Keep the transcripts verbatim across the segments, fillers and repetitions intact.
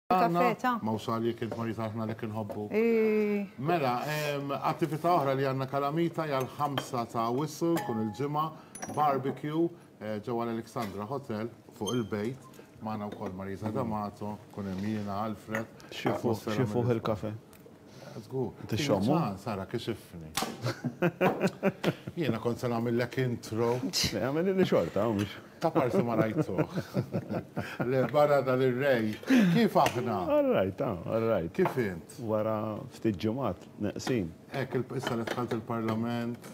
Kaffeta. Ma usali kien marita ħna li kien hobbu. Mela, attività oħra li għanna Kalamita jgħal ħamsa ta' whistle kun il-ġimma, barbecue ġewwa l-Alexandra Hotel fuq il-bejt. Magħna wkoll Marisa D'Amato, kun hemm jiena Alfred. Xifuh il-kafe. Żgur. Tixxommu? Sara kixifni. Jiena kont se nagħmellek intro. Għamil li xorta, mhux. Ta' parti ma rajtuh. Le barra dal-rej. Kif aħna? All right, all right. Kif int? Wara ftit ġimgħat neqsin. Hekk issa li dħalt il-Parlament.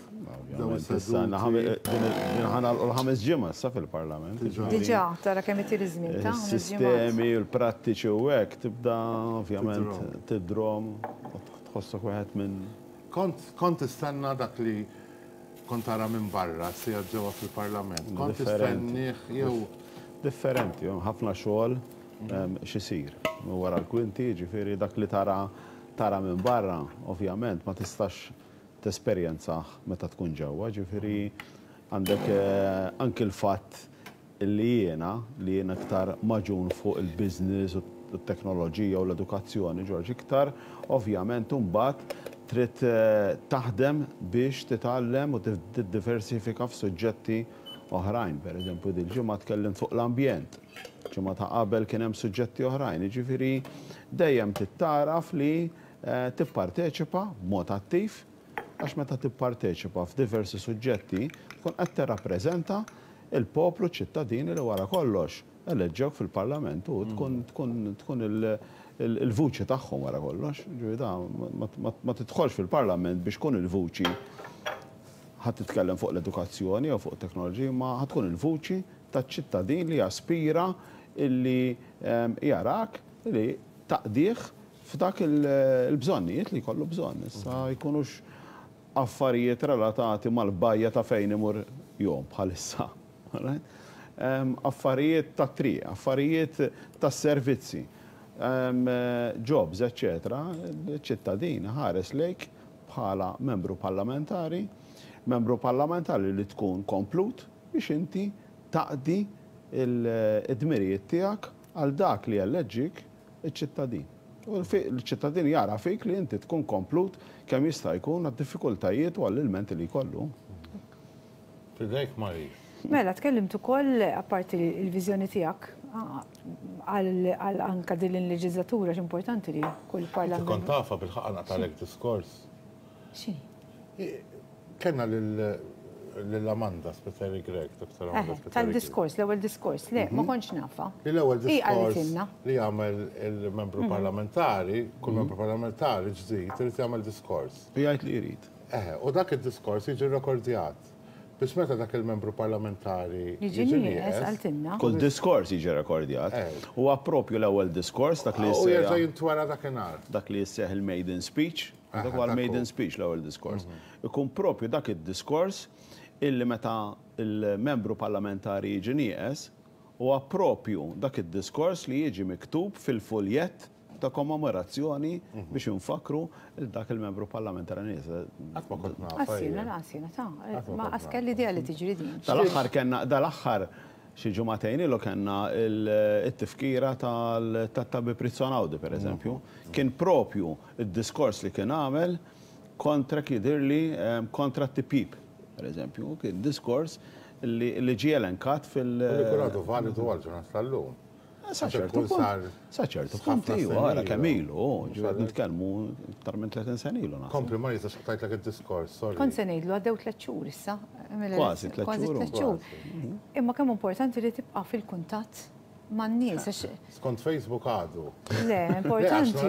Ħana l-ħames ġimgħa sa fil-Parlament. Diġà, tara kemm itir iż-żmien ta' Is-sistemi u l-prattiċi u hekk tibda ovvjament tidrom tħossok wieħed minn. Kont istenna dak li kont tara minn barra sija ġewwa fil-Parlament. Kont istennih jew differenti, ħafna xogħol x'isir. Wara l-kwinti, ġifieri dak li tara tara minn barra, ovvjament ma tistax tesperjenzah meta tkun ġewwa, ġifieri għandek anke l-fatt li jiena li jiena iktar maġun fuq il-business u t-teknoloġija u l-edukazzjoni, Ġorġ, iktar ovvjament imbagħad trid taħdem biex titgħallem u tiddiversifika f'suġġetti oħrajn. Pereżempju, dil-ġimgħa tkellimt fuq l-ambjent. Ġimgħa ta' qabel kien hemm suġġetti oħrajn. Jiġifieri dejjem tittaraf li tipparteċipa b'mod attiv għax meta tipparteċipa f'diversi suġġetti tkun qed tirrappreżenta il-poplu ċittadini li wara kollox eleġġewk fil-Parlament u tkun il-vuċi tagħhom wara kollox. Ma tidħolx fil-Parlament biex tkun il-vuċi ħadd titkellem fuq l-edukazzjoni jew fuq it-teknoloġija, ma ħadd tkun il-vuċi taċ-ċittadin li jaspira illi jarak li taqdih f'dak il-bżonnijiet li jkollu bżonn. Issa jkunux affarijiet relatati mal-bajja ta' fejn imur jom bħalissa. Affarijiet ta' triq, affarijiet ta' servizzi, jobs, eccetera, ċittadin ħares lejk bħala membru parlamentari, membru parlamentari li tkun komplut biex inti taqdi il-dmirijiet tiegħek għal dak li jelleġġik iċ-ċittadin. U l-ċittadin jara fik li inti tkun komplut kemm jista' jkun għad-diffikultajiet u għall-ilmenti li jkollu. Fidejk Mari. Mela, tkellimt ukoll apparti l-viżjoni tiegħek għal anke din il-leġislatura x'importanti li kull parlament. Kont tafa bil-ħaqqa naqtalek diskors. X'inhi? Kenna lill-Amanda Spiteri Grek, doktor Amanda Spiteri. Tal-diskors, l-ewwel diskors, le, ma kontx nafa. L-ewwel diskors li jagħmel il-membru parlamentari, kull membru parlamentari ġdid irid jagħmel diskors. Jgħid li jrid. U dak id-diskors jiġi rekordjat. Biex meta dak il-membru parlamentari jiġi nies għaltinna. Kull diskors jiġi rekordjat. Huwa proprju l-ewwel diskors dak li U jerġa' jintwara dakinhar. Dak li jisseħ il-maiden speech, dak huwa l-maiden speech l-ewwel diskors. Ikun proprju dak id-diskors illi meta il-membru parlamentari jiġi nieqes huwa proprju dak id-diskors li jiġi miktub fil-fuljett ta' kommemorazzjoni biex infakru dak il-membru parlamentari nies. Qatt ma kont naf. Assina, assina, ta' ma askelli idea li tiġri din. Dal-aħħar kellna dal-aħħar xi ġumatejn ilu kellna il-tifkira tal-tabib Prizzonawdi pereżempju. Kien propju id-diskors li kien għamel kontra kidirli kontra t-tipib. Per eżempju, kien diskors li ġie elenkat fil- Li kuradu validu għal-ġurnat tal-lum. Saċertu, saċertu, punti, għara kamilu, ġuħed nitkellmu iktar minn tletin sen ilu. Kompli ma jisa xaqtajt l diskors, sorry. Kont se ngħidlu għaddew tliet xhur issa. Kważi tliet xhur. Imma kemm importanti li tibqa' fil-kuntatt man-nies. Skont Facebook għadu. Le, importanti.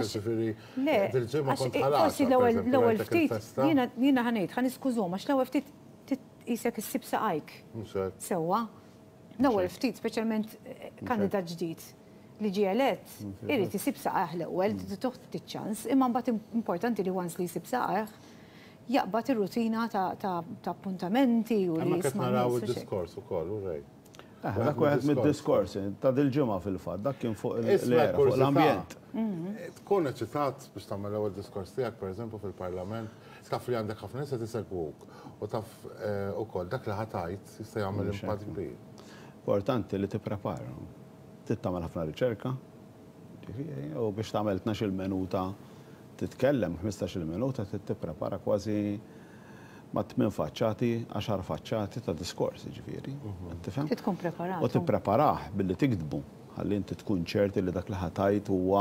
Le, forsi l-ewwel ftit jiena ħanejt, ħaniskużhom għax l-ewwel ftit isek issib saqajk. Sewwa. L-ewwel ftit, speċjalment kandidat ġdid li ġie elett, irid isib saqajh l-ewwel, toħt ċans, imma mbagħad importanti li once li jsib saqajh jaqbad ir-rutina ta' appuntamenti u li jisma' naraw id-diskors ukoll, u rej. Dak wieħed mid-diskors ta' dil-ġimgħa fil-fatt, dak kien fuq l-era, fuq l-ambjent. Tkun eċitat biex tagħmel l-ewwel diskors tiegħek pereżempju fil-Parlament, taf li għandek ħafna nies qed isegwuk u taf ukoll dak li ħatajt jista' jagħmel impatt kbir. Importanti li tipprepara. Tittamel ħafna riċerka, U biex tagħmel tnax-il minuta titkellem ħmistax-il minuta tipprepara kważi ma' tmien faċċati, għaxar faċċati ta' diskors, ġifieri. Tifhem? Tkun preparat. U tippreparah billi tikdbu, ħalli inti tkun ċerti li dak li ħatajt huwa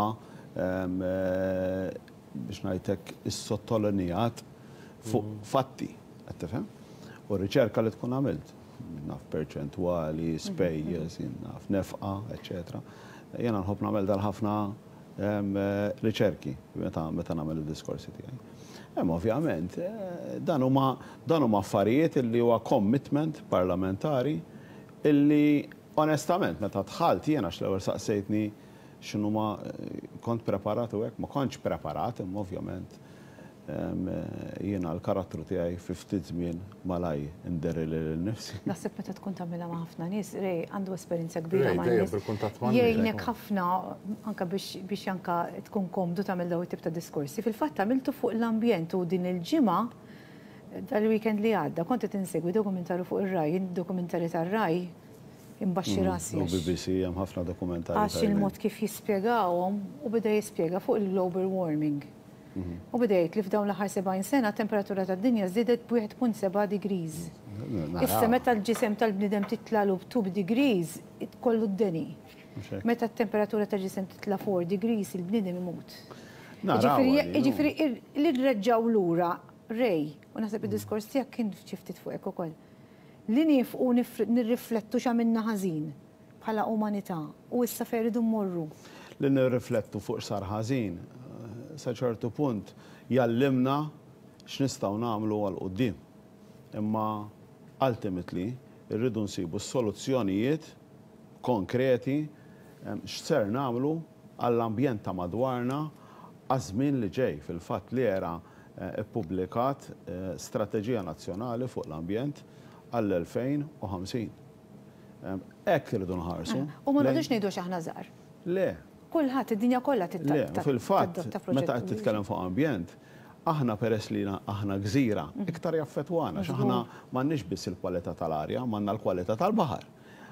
biex ngħidlek is-sottolinjat fuq fatti, qed tifhem? U r-riċerka li tkun għamilt, naf perċentwali, spejjeż, naf nefqa, eċetera. Jiena nħobb nagħmel dal-ħafna riċerki meta nagħmel id-diskorsi tiegħi. Hemm ovvjament, dan huma affarijiet illi huwa commitment parlamentari illi onestament meta dħalt jiena x'l-ewwel saqsejtni x'inhuma kont preparat u hekk, ma kontx preparat, imma ovvjament jiena l-karattru tiegħi fi ftit żmien malaj inderri lil nifsi. Naħseb meta tkun tagħmilha ma' ħafna nies, Rej għandu esperjenza kbira ma' nies. Jgħinek ħafna anke biex anke tkun komdu tagħmel dawn it-tip ta' diskorsi. Fil-fatt għamiltu fuq l-ambjent u din il-ġimgħa dal-weekend li għadda kont qed insegwi dokumentarju fuq ir-Raj, dokumentarji tar-Raj imbaxxi rasi. U B B C hemm ħafna dokumentarji. Għax il-mod kif jispjegawhom u beda jispjega fuq il-global warming. U bidejt li f'dawn l-aħħar sebgħin sena temperatura tad-dinja żdiedet b'wieħed punt seba' degrees. Issa meta l-ġisem tal-bniedem titla' lu b'two degrees kollu d-deni. Meta t-temperatura tal-ġisem titla' four degrees il-bniedem imut. Jiġifieri li rreġġaw lura Rej, u naħseb id-diskors tiegħek kien xi ftit fuq hekk ukoll. Li nifqu nirriflettu x'għamilna ħażin bħala umanità u issa fejn iridu mmorru. Li nirriflettu fuq sar ħażin sa ċertu punt jallimna x'nistgħu nagħmlu għal quddiem. Imma ultimately irridu nsibu soluzzjonijiet konkreti x'ser nagħmlu għall-ambjent ta' madwarna għaż-żmien li ġej. Fil-fatt li era ippubblikat strateġija nazzjonali fuq l-ambjent għall-elfejn u ħamsin. Hekk irridu nħarsu. U ma nagħdux ngħidu aħna żgħar. Le. Kulħadd id-dinja kollha tittadotta. Fil-fatt, meta qed titkellem fuq ambjent, aħna peress li aħna gżira iktar jaffettwana għax aħna m'għandniex biss il-kwalità tal-arja, m'għandna l-kwalità tal-baħar.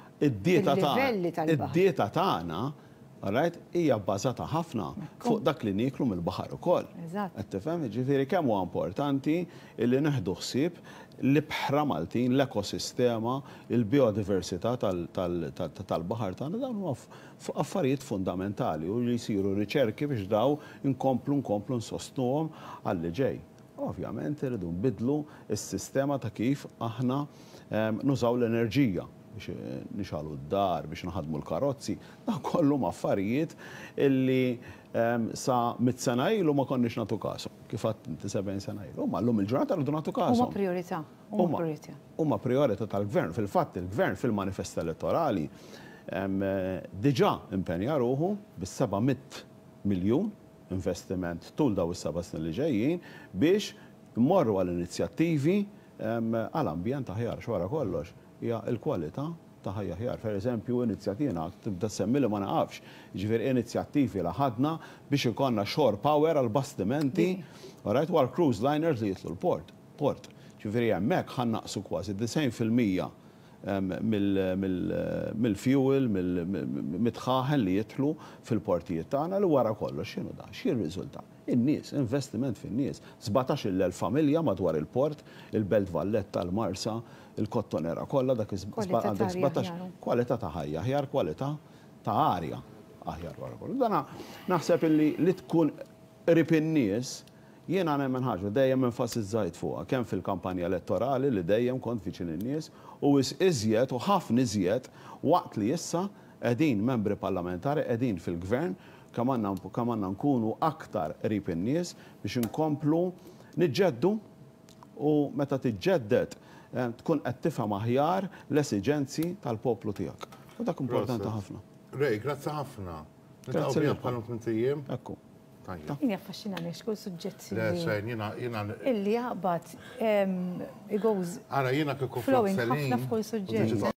Id-dieta tagħna hija bbażata ħafna fuq dak li nieklu mill-baħar ukoll. Qed tifhem? Ġifieri kemm huwa importanti li neħdu ħsieb l-ibħra Maltin, l-ekosistema, il-biodiversità tal-baħar tagħna dawn huma affarijiet fundamentali u li jsiru riċerki biex daw inkomplu nkomplu nsostnuhom għalli ġej. Ovvjament irridu nbidlu s-sistema ta' kif aħna nużaw l-enerġija biex nixalu d-dar, biex naħadmu l-karozzi, da kollu affarijiet illi sa mit-sena ilu ma konniex nagħtu kasu. Kif għadt inti sebgħin sena ilu. Ma llum il-ġurnata rridu nagħtu kasu. Huma priorità. Huma priorità. Huma priorità tal-gvern. Fil-fatt il-gvern fil-manifest elettorali diġà impenja ruħu bis-seba' mit miljun investiment tul daw is-seba' snin li ġejjin biex immorru għall-inizjattivi għall-ambjent aħjar xwara kollox hija l-kwalità ta' ħajja ħjar. Per eżempju, inizjattina tibda semmi li ma naqafx. Ġifier inizjattivi li ħadna biex ikonna shore power għal bastimenti, right, wara cruise liners li jitlu l-port. Port. Ġifieri hemmhekk ħannaqsu kważi tisgħin fil-mija mill-fuel, mill-mitħaħen li jitlu fil-portijiet tagħna li wara kollox x'inhu da, x'hi r-riżultat. In-nies, investiment fin-nies. sbatax-il elf familja madwar il-port, il-Belt Valletta, l-Marsa, il-Kottonera kollha dak għandek sbatax kwalità ta' ħajja aħjar, kwalità ta' arja aħjar wara kollu. Dana naħseb illi li tkun qrib in-nies jiena nemmen ħaġa dejjem enfasizzajt fuqha kemm fil-kampanja elettorali li dejjem kont viċin in-nies u iżjed u ħafna iżjed waqt li issa qegħdin membri parlamentari qegħdin fil-gvern kemm għandna nkunu aktar qrib in-nies biex inkomplu niġġeddu u meta tiġġedded tkun qed tifhem aħjar l-esiġenzi tal-poplu tiegħek. U dak importanti ħafna. Rej, grazzi ħafna. Nitgħu bħalhom kuntijiem. Ekku. Jien jaffaxxinani xkull suġġett. Le, xejn, jiena jiena. Illi jaqbad it goes. Ara jiena kieku flowing ħafna f'kull suġġett.